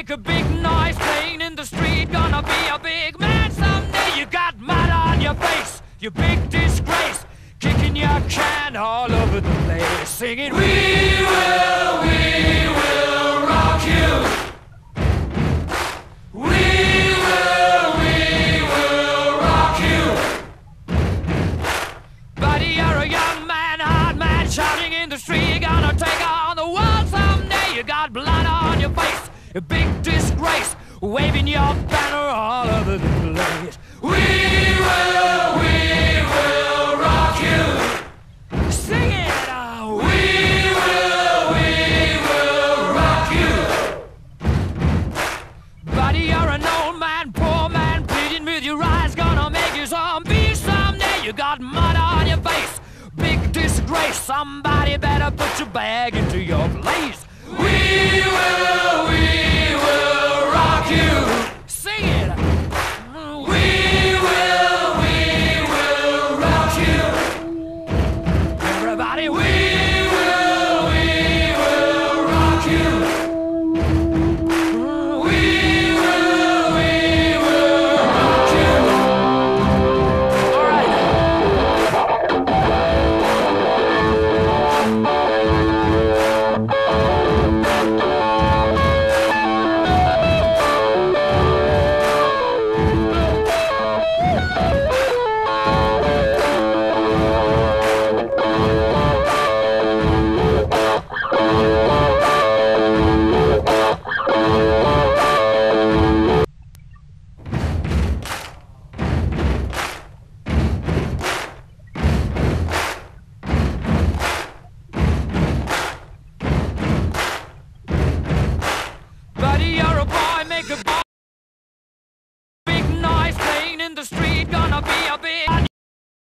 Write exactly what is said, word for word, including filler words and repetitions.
make a big noise playing in the street. Gonna be a big man someday. You got mud on your face, you big disgrace, kicking your can all over the place, singing, we will, we will rock you. We will, we will rock you. Buddy, you're a young man, hard man, shouting in the street. You're gonna take on the world someday. You got blood on your face, a big disgrace, waving your banner all over the place. We will, we will rock you. Sing it out. We will, we will rock you. Buddy, you're an old man, poor man, pleading with your eyes, gonna make you zombie someday. You got mud on your face, big disgrace, somebody better put your bag into your place. We will, we will rock you. Sing it. We will, we will rock you. Everybody, we will, we will rock you. We will, we will rock you. All right. Buddy, you're a boy, make a boy, big noise playing in the street. Gonna be a